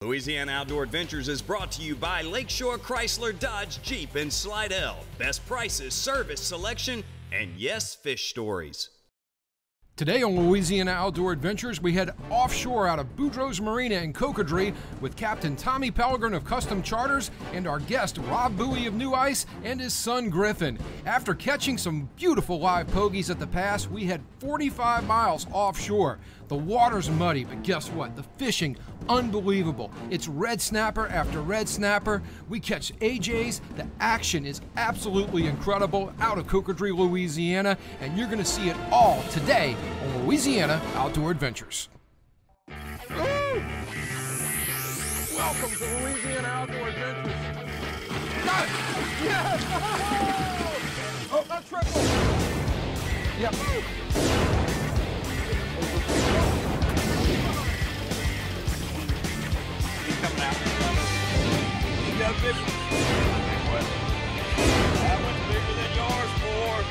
Louisiana Outdoor Adventures is brought to you by Lakeshore Chrysler Dodge Jeep in Slidell. Best prices, service, selection, and yes, fish stories. Today on Louisiana Outdoor Adventures, we head offshore out of Boudreaux's Marina in Cocodrie with Captain Tommy Pellegrin of Custom Charters and our guest Rob Bowie of New Ice and his son Griffin. After catching some beautiful live pogies at the pass, we head 45 miles offshore. The water's muddy, but guess what? The fishing, unbelievable. It's red snapper after red snapper. We catch AJs. The action is absolutely incredible out of Cocodrie, Louisiana, and you're going to see it all today on Louisiana Outdoor Adventures. Welcome to Louisiana Outdoor Adventures. Got it! Yes! Oh, not triple! Yep. He's coming out. He got 50. That one's bigger than yours, boy.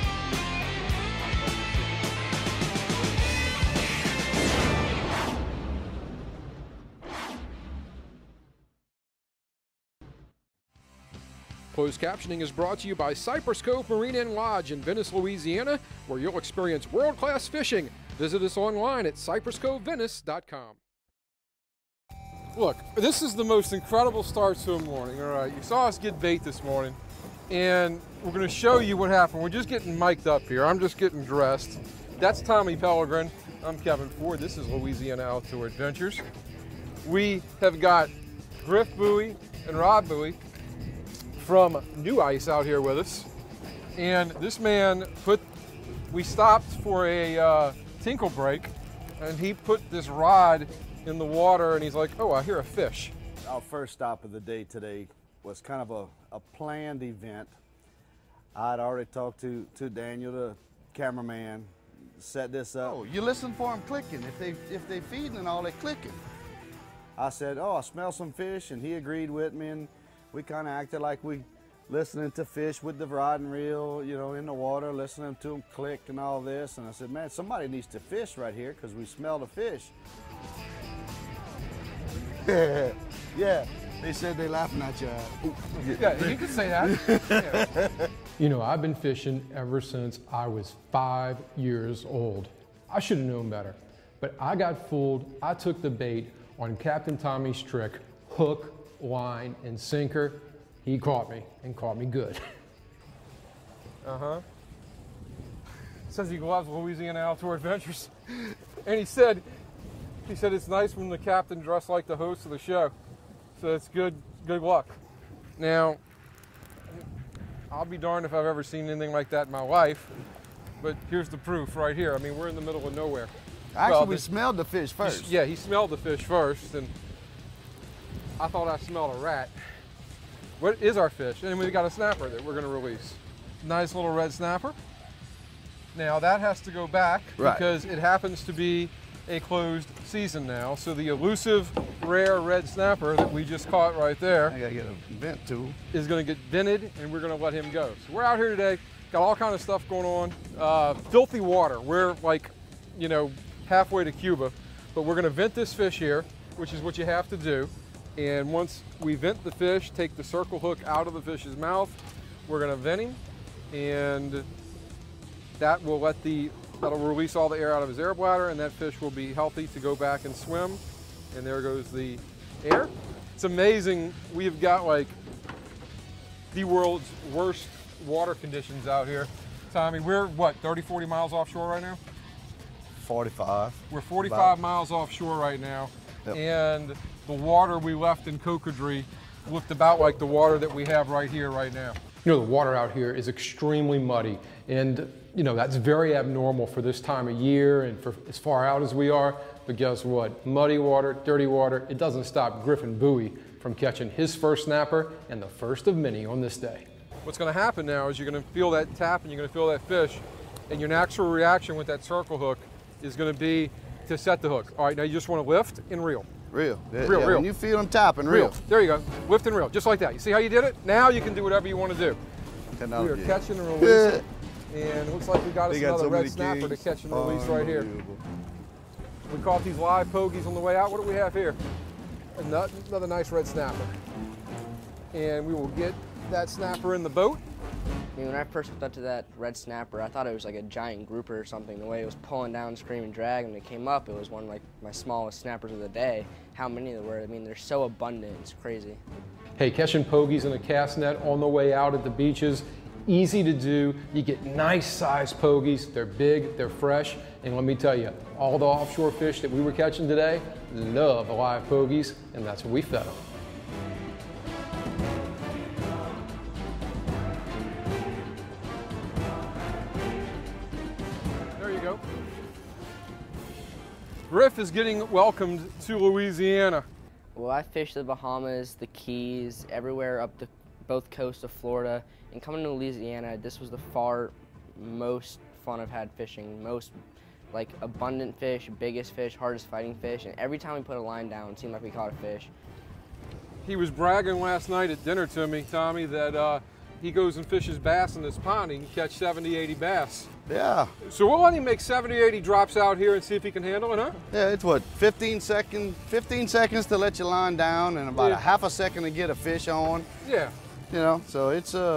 Closed captioning is brought to you by Cypress Cove Marina and Lodge in Venice, Louisiana, where you'll experience world-class fishing. Visit us online at cypresscovevenice.com. Look, this is the most incredible start to a morning, all right? You saw us get bait this morning, and we're going to show you what happened. We're just getting mic'd up here. I'm just getting dressed. That's Tommy Pellegrin. I'm Kevin Ford. This is Louisiana Outdoor Adventures. We have got Griff Bowie and Rob Bowie from New Ice out here with us. And this man we stopped for a tinkle break, and he put this rod in the water, and he's like, oh, I hear a fish. Our first stop of the day today was kind of a planned event. I'd already talked to Daniel, the cameraman, set this up. Oh, you listen for them clicking. If they feeding and all, they clicking. I said, oh, I smell some fish, and he agreed with me, and we kind of acted like we listening to fish with the rod and reel, you know, in the water, listening to them click and all this. And I said, man, somebody needs to fish right here because we smell the fish. Yeah, they said they laughing at you. Yeah, you can say that. Yeah. You know, I've been fishing ever since I was 5 years old. I should have known better, but I got fooled. I took the bait on Captain Tommy's trick, hook, line, and sinker. He caught me, and caught me good. Says he loves Louisiana Outdoor Adventures. And he said it's nice when the captain dressed like the host of the show. So it's good luck. Now, I'll be darned if I've ever seen anything like that in my life, but here's the proof right here. I mean, we're in the middle of nowhere. Actually, we smelled the fish first. Yeah, he smelled the fish first, and I thought I smelled a rat. What is our fish? And we got a snapper that we're going to release. Nice little red snapper. Now that has to go back because it happens to be a closed season now. So the elusive, rare red snapper that we just caught right there, I gotta get a vent tool, is going to get vented, and we're going to let him go. So we're out here today, got all kind of stuff going on. Filthy water. We're like, you know, halfway to Cuba, but we're going to vent this fish here, which is what you have to do. And once we vent the fish, take the circle hook out of the fish's mouth, we're going to vent him, and that will that'll release all the air out of his air bladder, and that fish will be healthy to go back and swim. And there goes the air. It's amazing. We've got like the world's worst water conditions out here. Tommy, we're what, 30, 40 miles offshore right now? 45. We're 45 miles offshore right now. Yep. And the water we left in Cocodrie looked about like the water that we have right here right now. You know, the water out here is extremely muddy, and you know, that's very abnormal for this time of year and for as far out as we are. But guess what? Muddy water, dirty water, it doesn't stop Griffin Bowie from catching his first snapper and the first of many on this day. What's going to happen now is you're going to feel that tap and you're going to feel that fish, and your natural reaction with that circle hook is going to be to set the hook. All right, now you just want to lift and reel. Reel. Reel. When you feel them tapping, reel. There you go. Lift and reel, just like that. You see how you did it? Now you can do whatever you want to do. Technology. We are catching and releasing. And it looks like we got us another red snapper to catch and release right here. We caught these live pogies on the way out. What do we have here? another nice red snapper. And we will get that snapper in the boat. I mean, when I first hooked up to that red snapper, I thought it was like a giant grouper or something. The way it was pulling down, screaming drag, and it came up, it was one of like my smallest snappers of the day. How many there were, I mean, they're so abundant, it's crazy. Hey, catching pogies in a cast net on the way out at the beaches, easy to do. You get nice sized pogies, they're big, they're fresh, and let me tell you, all the offshore fish that we were catching today love live pogies, and that's what we fed them. There you go. Griff is getting welcomed to Louisiana. Well, I fished the Bahamas, the Keys, everywhere up the both coasts of Florida, and coming to Louisiana, this was the far most fun I've had fishing. Most like abundant fish, biggest fish, hardest fighting fish, and every time we put a line down, it seemed like we caught a fish. He was bragging last night at dinner to me, Tommy, that he goes and fishes bass in this pond. He can catch 70, 80 bass. Yeah. So we'll let him make 70, 80 drops out here and see if he can handle it, huh? Yeah, it's what, 15 seconds to let your line down and about a half a second to get a fish on. Yeah. You know, so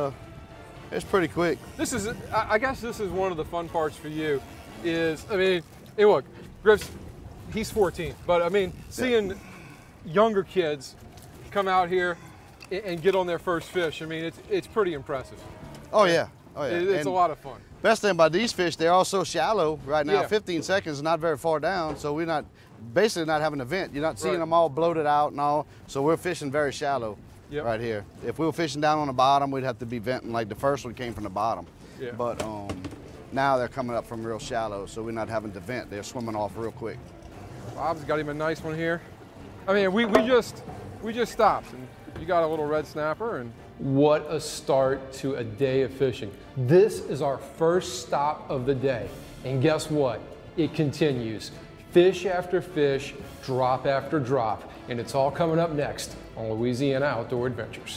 it's pretty quick. This is, I guess this is one of the fun parts for you is, I mean, hey look, Griff's, he's 14, but I mean, seeing younger kids come out here and get on their first fish, I mean, it's pretty impressive. Oh yeah, oh yeah. It's a lot of fun. Best thing about these fish, they're all so shallow right now. Yeah. 15 seconds is not very far down, so we're basically not having a vent. You're not seeing them all bloated out and all, so we're fishing very shallow right here. If we were fishing down on the bottom, we'd have to be venting like the first one came from the bottom. Yeah. But now they're coming up from real shallow, so we're not having to vent. They're swimming off real quick. Bob's got him a nice one here. I mean, we just stopped, and you got a little red snapper. And what a start to a day of fishing. This is our first stop of the day, and guess what? It continues. Fish after fish, drop after drop, and it's all coming up next on Louisiana Outdoor Adventures.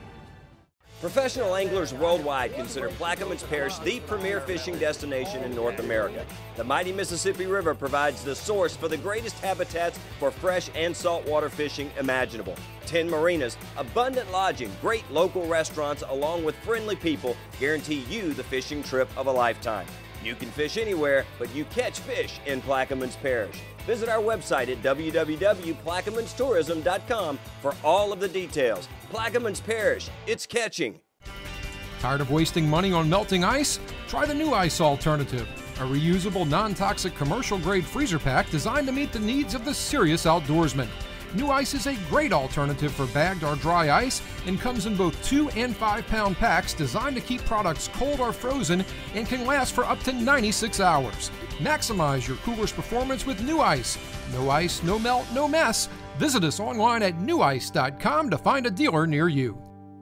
Professional anglers worldwide consider Plaquemines Parish the premier fishing destination in North America. The mighty Mississippi River provides the source for the greatest habitats for fresh and saltwater fishing imaginable. 10 marinas, abundant lodging, great local restaurants, along with friendly people guarantee you the fishing trip of a lifetime. You can fish anywhere, but you catch fish in Plaquemines Parish. Visit our website at www.plaqueminestourism.com for all of the details. Plaquemines Parish, it's catching. Tired of wasting money on melting ice? Try the New Ice alternative, a reusable, non-toxic commercial-grade freezer pack designed to meet the needs of the serious outdoorsman. New Ice is a great alternative for bagged or dry ice and comes in both 2 and 5 pound packs designed to keep products cold or frozen and can last for up to 96 hours. Maximize your cooler's performance with New Ice. No ice, no melt, no mess. Visit us online at newice.com to find a dealer near you.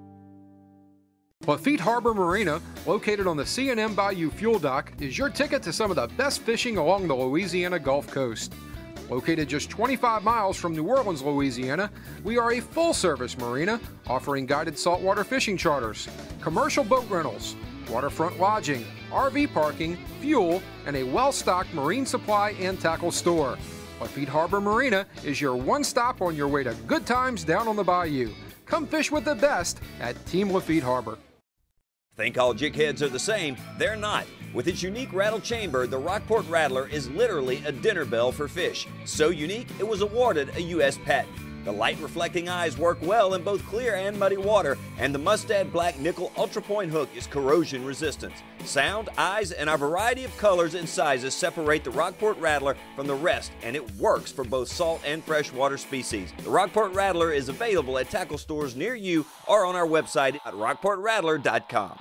Lafitte Harbor Marina, located on the C&M Bayou Fuel Dock, is your ticket to some of the best fishing along the Louisiana Gulf Coast. Located just 25 miles from New Orleans, Louisiana, we are a full-service marina offering guided saltwater fishing charters, commercial boat rentals, waterfront lodging, RV parking, fuel, and a well-stocked marine supply and tackle store. Lafitte Harbor Marina is your one stop on your way to good times down on the bayou. Come fish with the best at Team Lafitte Harbor. Think all jig heads are the same? They're not. With its unique rattle chamber, the Rockport Rattler is literally a dinner bell for fish. So unique, it was awarded a U.S. patent. The light reflecting eyes work well in both clear and muddy water, and the Mustad Black Nickel Ultra Point hook is corrosion resistant. Sound, eyes, and our variety of colors and sizes separate the Rockport Rattler from the rest, and it works for both salt and freshwater species. The Rockport Rattler is available at tackle stores near you or on our website at rockportrattler.com.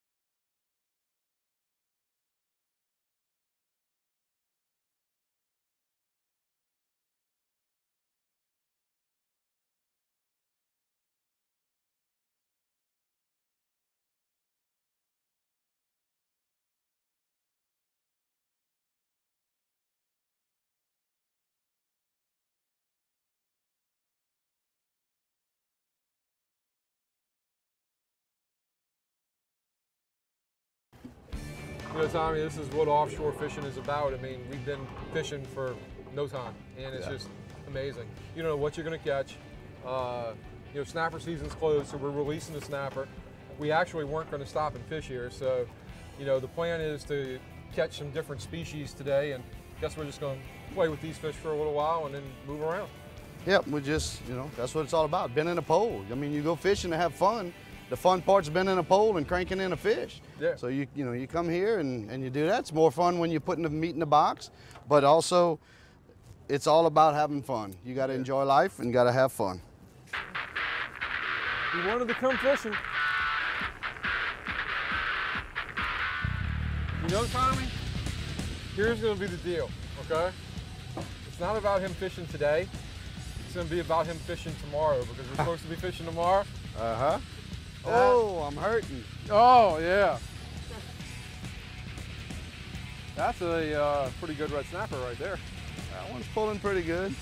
You know, Tommy, this is what offshore fishing is about. I mean, we've been fishing for no time, and it's just amazing. You don't know what you're going to catch. You know, snapper season's closed, so we're releasing the snapper. We actually weren't going to stop and fish here, so you know, the plan is to catch some different species today, and guess we're just going to play with these fish for a little while and then move around. Yep, we just, you know, that's what it's all about, bending a pole. I mean, you go fishing to have fun. The fun part's bending a pole and cranking in a fish. Yeah. So you know, you come here and you do that. It's more fun when you're putting the meat in the box, but also it's all about having fun. You got to enjoy life and got to have fun. We wanted to come fishing. You know, Tommy, here's going to be the deal, okay? It's not about him fishing today. It's going to be about him fishing tomorrow, because we're supposed to be fishing tomorrow. Uh-huh. Oh, I'm hurting. Oh, yeah. That's a pretty good red snapper right there. That one's pulling pretty good.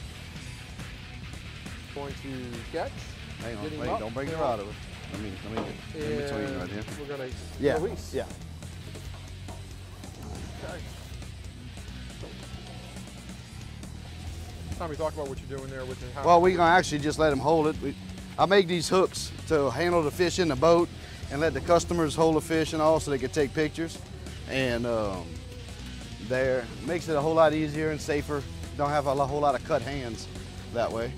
Going to catch. Hang on, Getting wait, up. don't break the rod over. Let me get in between right here. We're going to Yeah, release. yeah. Okay. Tommy, talk about what you're doing there with the. Well, we're gonna actually just let him hold it. I make these hooks to handle the fish in the boat and let the customers hold the fish and all so they can take pictures. And there makes it a whole lot easier and safer. Don't have a whole lot of cut hands that way.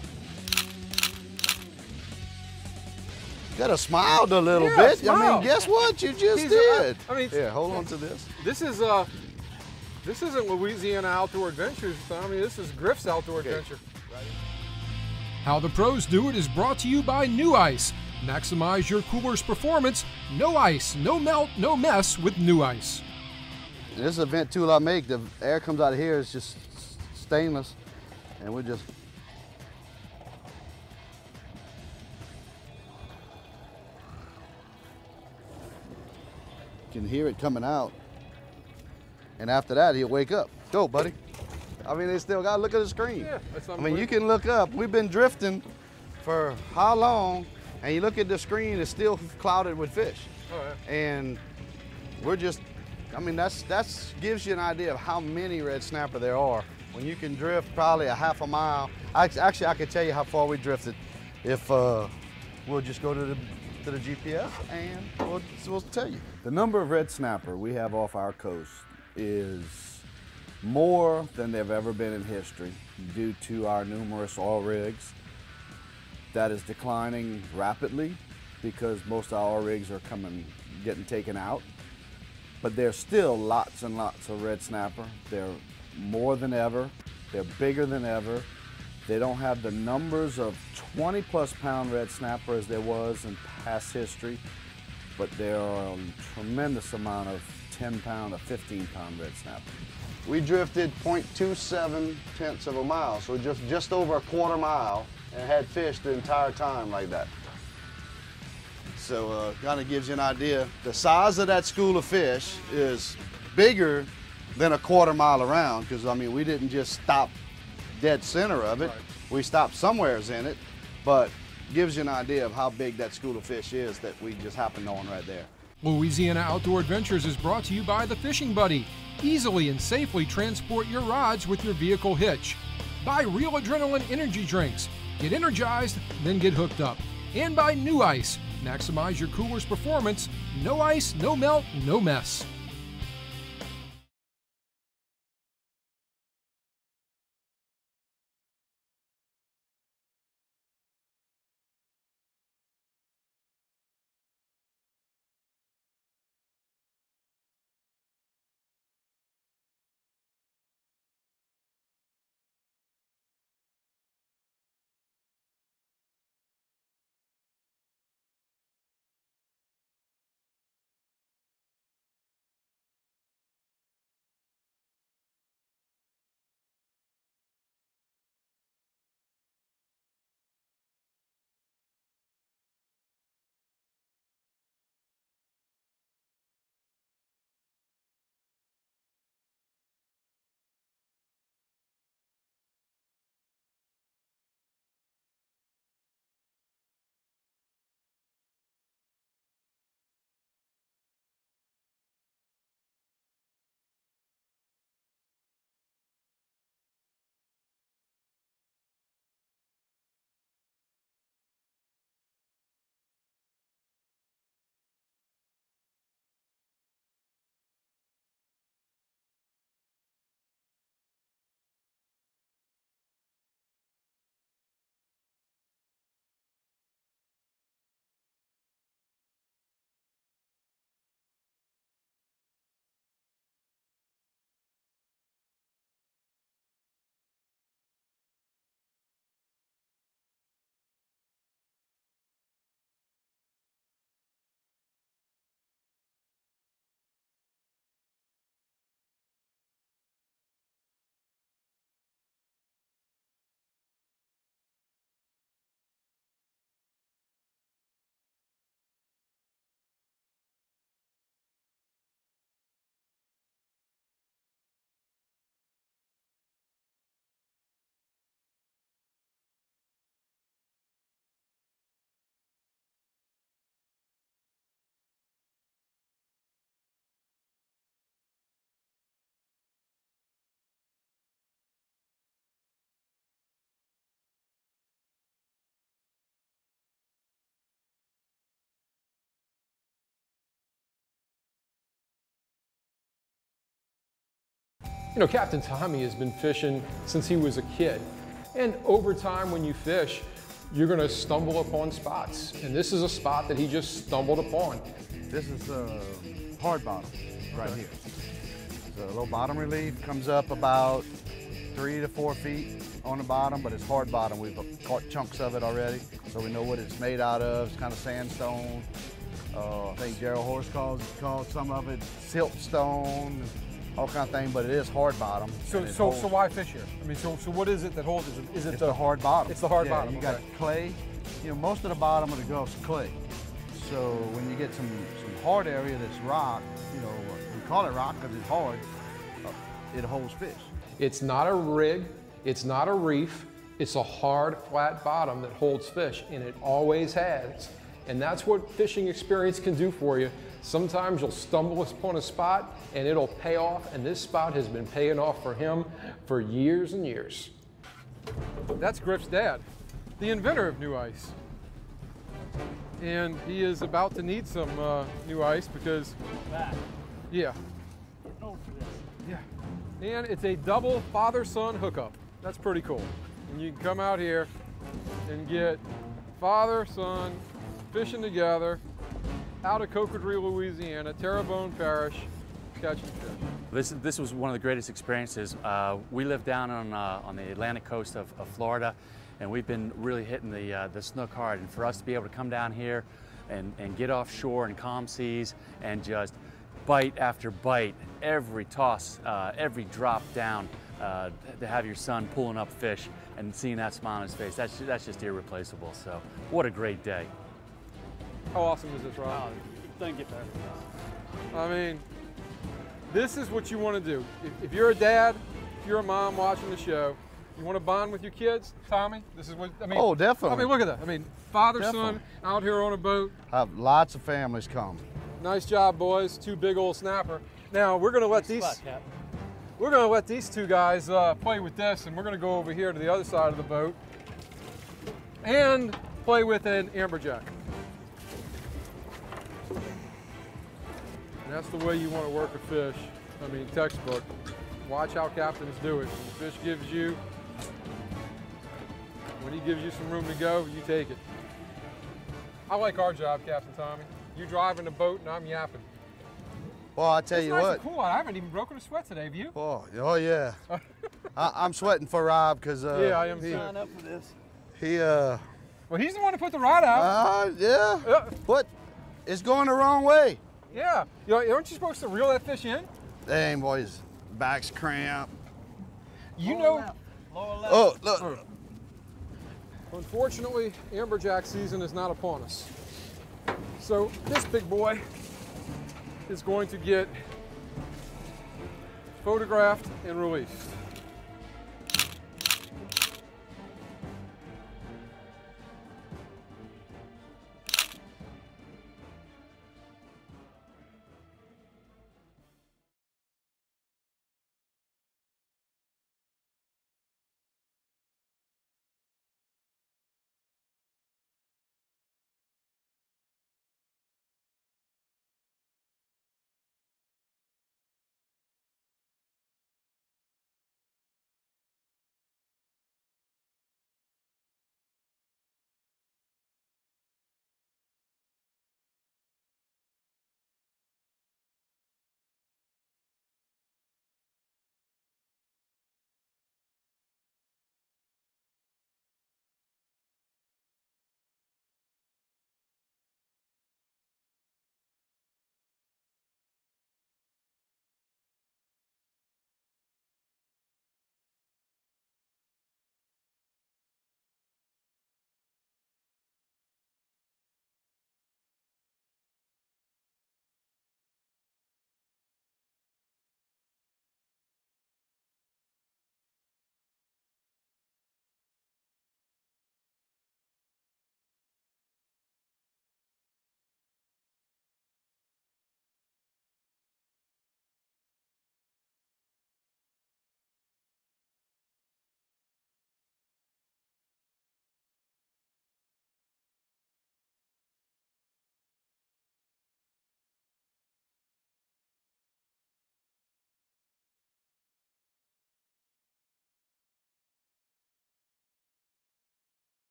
Could have smiled a little Yeah, bit. I smile. mean, guess what? You just He's did. I mean, Here, hold on to this. This isn't Louisiana Outdoor Adventures, Tommy. This is Griff's Outdoor Adventure. How the Pros Do It is brought to you by New Ice. Maximize your cooler's performance. No ice, no melt, no mess with New Ice. And this is a vent tool I make. The air comes out of here. It's just stainless, and we just. You can hear it coming out. And after that, he'll wake up. Go, buddy. I mean, they still got to look at the screen. Yeah, that's I mean, you can look up. We've been drifting for how long? And you look at the screen, it's still clouded with fish. Oh, yeah. And we're just, I mean, that's gives you an idea of how many red snapper there are. When you can drift probably a half a mile. Actually, I could tell you how far we drifted if we'll just go to the GPS and we'll tell you. The number of red snapper we have off our coast is more than they've ever been in history due to our numerous oil rigs. That is declining rapidly because most of our oil rigs are getting taken out. But there's still lots and lots of red snapper. They're more than ever. They're bigger than ever. They don't have the numbers of 20-plus pound red snapper as there was in past history, but there are a tremendous amount of 10-pound or 15-pound red snapper. We drifted 0.27 tenths of a mile, so just over a quarter mile, and had fish the entire time like that. So kind of gives you an idea. The size of that school of fish is bigger than a quarter mile around, because I mean, we didn't just stop dead center of it. Right. We stopped somewheres in it, but gives you an idea of how big that school of fish is that we just happened on right there. Louisiana Outdoor Adventures is brought to you by the Fishing Buddy. Easily and safely transport your rods with your vehicle hitch. Buy Real Adrenaline energy drinks. Get energized, then get hooked up. And by New Ice. Maximize your cooler's performance. No ice, no melt, no mess. You know, Captain Tommy has been fishing since he was a kid. And over time when you fish, you're gonna stumble upon spots. And this is a spot that he just stumbled upon. This is hard bottom right here. The low bottom relief comes up about 3 to 4 feet on the bottom, but it's hard bottom. We've caught chunks of it already, so we know what it's made out of. It's kind of sandstone. I think Gerald Horse calls some of it siltstone, all kind of thing, but it is hard bottom. So why fish here? I mean, so what is it that holds it? Is it it's the hard bottom? It's the hard yeah, bottom. You got clay. You know, most of the bottom of the Gulf's clay. So when you get some hard area that's rock, you know, we call it rock because it's hard, it holds fish. It's not a rig, it's not a reef, it's a hard, flat bottom that holds fish, and it always has. And that's what fishing experience can do for you. Sometimes you'll stumble upon a spot and it'll pay off, and this spot has been paying off for him for years and years. That's Griff's dad, the inventor of new ice. And he is about to need some new ice because, yeah. Yeah. And it's a double father-son hookup. That's pretty cool. And you can come out here and get father, son, fishing together out of Cocodrie, Louisiana, Terrebonne Parish, catching fish. This was one of the greatest experiences. We live down on the Atlantic coast of Florida, and we've been really hitting the snook hard. And for us to be able to come down here and get offshore in calm seas and just bite after bite, every toss, every drop down, to have your son pulling up fish and seeing that smile on his face, that's just irreplaceable. So what a great day. How awesome is this, Rob? Thank you, Pat. I mean, this is what you want to do. If you're a dad, if you're a mom watching the show, you want to bond with your kids, Tommy, this is what, I mean. Oh, definitely. I mean, look at that. I mean, father, Definitely. son, out here on a boat. Have lots of families come. Nice job, boys. 2 big old snapper. Now, we're going to let these two guys play with this, and we're going to go over here to the other side of the boat and play with an amberjack. And that's the way you want to work a fish. I mean, textbook. Watch how captains do it. When the fish gives you, when he gives you some room to go, you take it. I like our job, Captain Tommy. You driving the boat and I'm yapping. Well, I tell It's you nice what. and cool. I haven't even broken a sweat today, have you? Oh yeah. I'm sweating for Rob because Yeah, I am too. Sign up for this. he Well, he's the one who put the rod out. yeah. Yeah. What? It's going the wrong way. Yeah. You know, aren't you supposed to reel that fish in? Dang, boys, back's cramp. You know. Lower left. Oh, look. Unfortunately, amberjack season is not upon us. So this big boy is going to get photographed and released.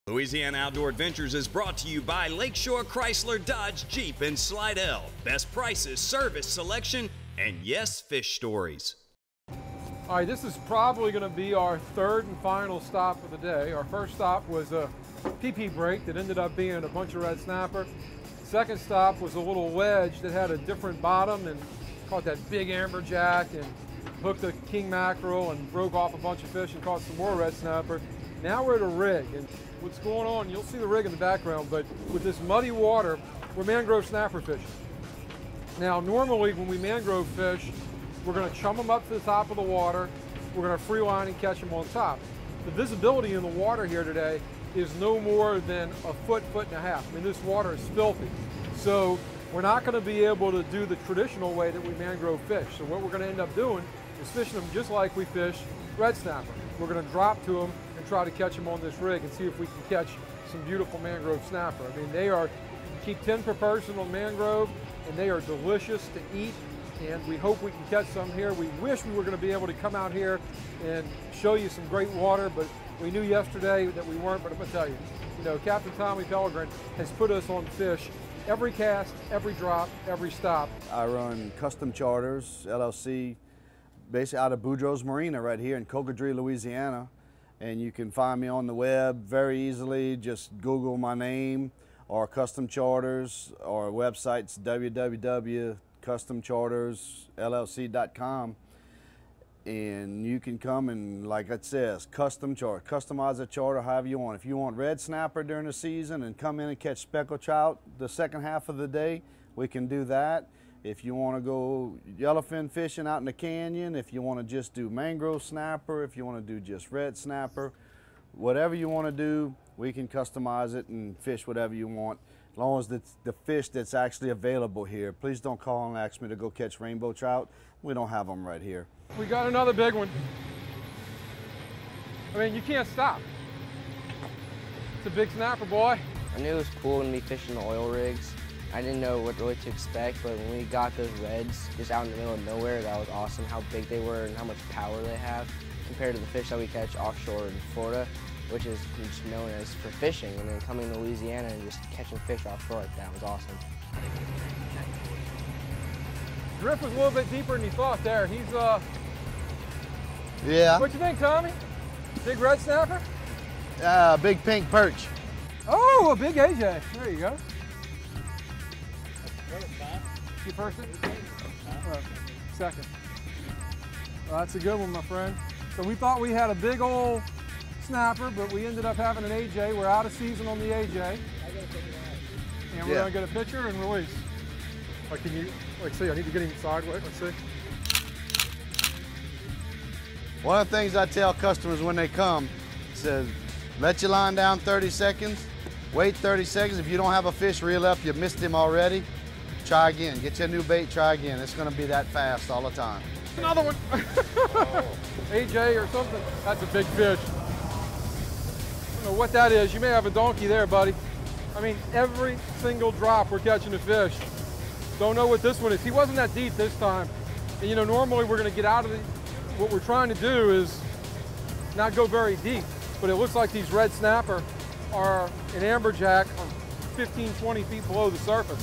Louisiana Outdoor Adventures is brought to you by Lakeshore Chrysler Dodge Jeep in Slidell. Best prices, service, selection, and yes, fish stories. All right, this is probably going to be our third and final stop of the day. Our first stop was a PP break that ended up being a bunch of red snapper. Second stop was a little wedge that had a different bottom and caught that big amberjack and hooked a king mackerel and broke off a bunch of fish and caught some more red snapper. Now we're at a rig, and what's going on, you'll see the rig in the background, but with this muddy water, we're mangrove snapper fishing. Now normally when we mangrove fish, we're going to chum them up to the top of the water, we're going to free line and catch them on top. The visibility in the water here today is no more than a foot, foot and a half. I mean, this water is filthy. So we're not going to be able to do the traditional way that we mangrove fish. So what we're going to end up doing is fishing them just like we fish red snapper. We're going to drop to them and try to catch them on this rig and see if we can catch some beautiful mangrove snapper. I mean, they are, you keep 10 per person on mangrove, and they are delicious to eat, and we hope we can catch some here. We wish we were going to be able to come out here and show you some great water, but we knew yesterday that we weren't. But I'm going to tell you, you know, Captain Tommy Pellegrin has put us on fish every cast, every drop, every stop. I run Custom Charters, LLC, basically out of Boudreaux's Marina right here in Cocodrie, Louisiana. And you can find me on the web very easily. Just Google my name or Custom Charters. Our website's www.customchartersllc.com. And you can come and, like it says, custom charter, customize a charter however you want. If you want red snapper during the season and come in and catch speckled trout the second half of the day, we can do that. If you want to go yellowfin fishing out in the canyon, if you want to just do mangrove snapper, if you want to do just red snapper, whatever you want to do, we can customize it and fish whatever you want, as long as it's the fish that's actually available here. Please don't call and ask me to go catch rainbow trout. We don't have them right here. We got another big one. I mean, you can't stop. It's a big snapper, boy. I knew it was cool when we fishing the oil rigs. I didn't know what really to expect, but when we got those reds just out in the middle of nowhere, that was awesome, how big they were and how much power they have compared to the fish that we catch offshore in Florida, which is just known as for fishing, and then coming to Louisiana and just catching fish offshore like that was awesome. Drift was a little bit deeper than you thought there. He's, Yeah. what you think, Tommy? Big red snapper? Big pink perch. Oh, a big AJ. There you go. You first? Second. Well, that's a good one, my friend. So we thought we had a big old snapper, but we ended up having an AJ. We're out of season on the AJ. And we're gonna get a picture and release. Like, can you, like, see, I need to get him sideways. Let's see. One of the things I tell customers when they come, says, let your line down 30 seconds, wait 30 seconds. If you don't have a fish reel up, you missed him already, try again. Get your new bait, try again. It's gonna be that fast all the time. Another one. AJ or something. That's a big fish. I don't know what that is. You may have a donkey there, buddy. I mean, every single drop we're catching a fish. Don't know what this one is. He wasn't that deep this time. And you know, normally we're gonna get out of it. What we're trying to do is not go very deep, but it looks like these red snapper are an amberjack 15, 20 feet below the surface.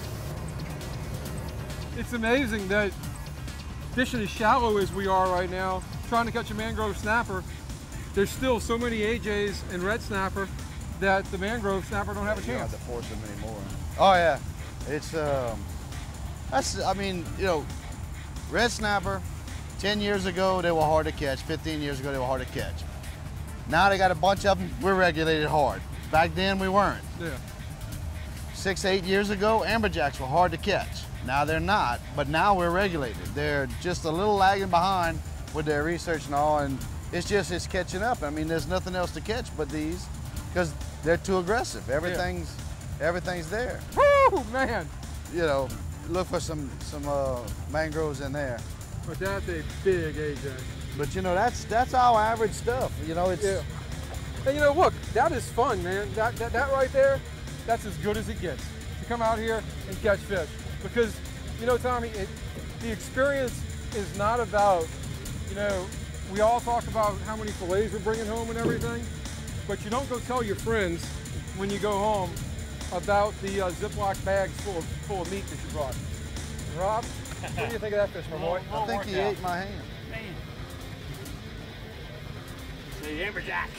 It's amazing that fishing as shallow as we are right now, trying to catch a mangrove snapper, there's still so many AJs and red snapper that the mangrove snapper don't have a chance. You don't have to force them anymore. Oh yeah, it's that's, I mean, you know, red snapper, 10 years ago they were hard to catch, 15 years ago they were hard to catch. Now they got a bunch of them, we're regulated hard. Back then we weren't. Yeah. 6, 8 years ago, amberjacks were hard to catch. Now they're not, but now we're regulated. They're just a little lagging behind with their research and all, and it's catching up. I mean, there's nothing else to catch but these, because they're too aggressive. Everything's there. Woo, man! You know, look for some mangroves in there. But that's a big AJ. But you know, that's our average stuff. You know, it's. Yeah. And you know, look, that is fun, man. That right there, that's as good as it gets. To come out here and catch fish. Because, you know, Tommy, the experience is not about, you know, we all talk about how many fillets we're bringing home and everything. but you don't go tell your friends when you go home about the Ziploc bags full of meat that you brought. Rob, what do you think of that fish, my boy? I think he ate my hand. The amberjack.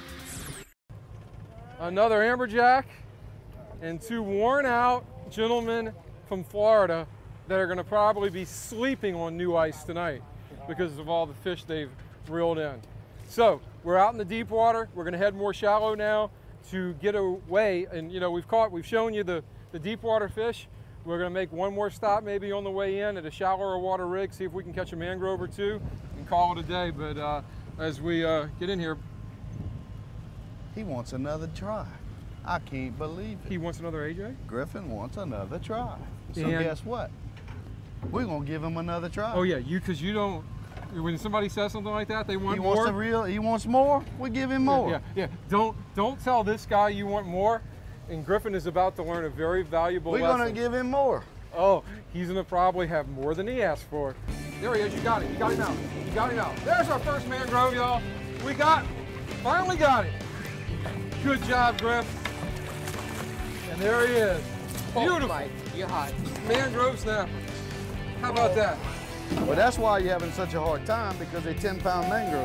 Another amberjack and two worn out gentlemen from Florida that are going to probably be sleeping on new ice tonight because of all the fish they've reeled in. So we're out in the deep water. We're going to head more shallow now to get away. And you know, we've shown you the deep water fish. We're going to make one more stop maybe on the way in at a shallower water rig, see if we can catch a mangrove or two and call it a day. But as we get in here, He wants another try. I can't believe it. he wants another AJ? Griffin wants another try. So And- guess what? We're gonna give him another try. Oh yeah, because you don't. When somebody says something like that, they want He more. wants the real. He wants more. We give him more. Yeah. Don't tell this guy you want more. And Griffin is about to learn a very valuable We're lesson. gonna give him more. Oh, he's gonna probably have more than he asked for. There he is. You got it. You got him out. You got him out. There's our first mangrove, y'all. We finally got it. Good job, Griff. And there he is. Beautiful. Mike, you're hot. Mangrove snapper. How about that? Well, that's why you're having such a hard time, because they're 10-pound mangrove.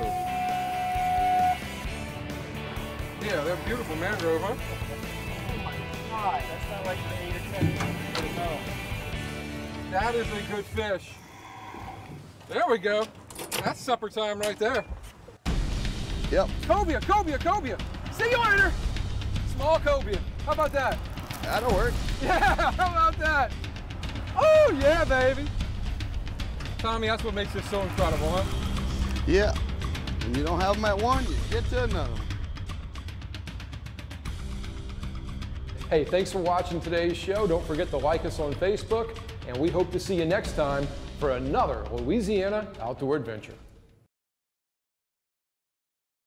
Yeah, they're beautiful mangrove, huh? God, that's not like an 8 or 10. No. That is a good fish. There we go. That's supper time right there. Yep. Cobia. See you later. Small cobia. How about that? That'll work. Yeah, how about that? Oh, yeah, baby. Tommy, that's what makes this so incredible, huh? Yeah. When you don't have them at one, you get to another one. Hey, thanks for watching today's show. Don't forget to like us on Facebook, and we hope to see you next time for another Louisiana Outdoor Adventure.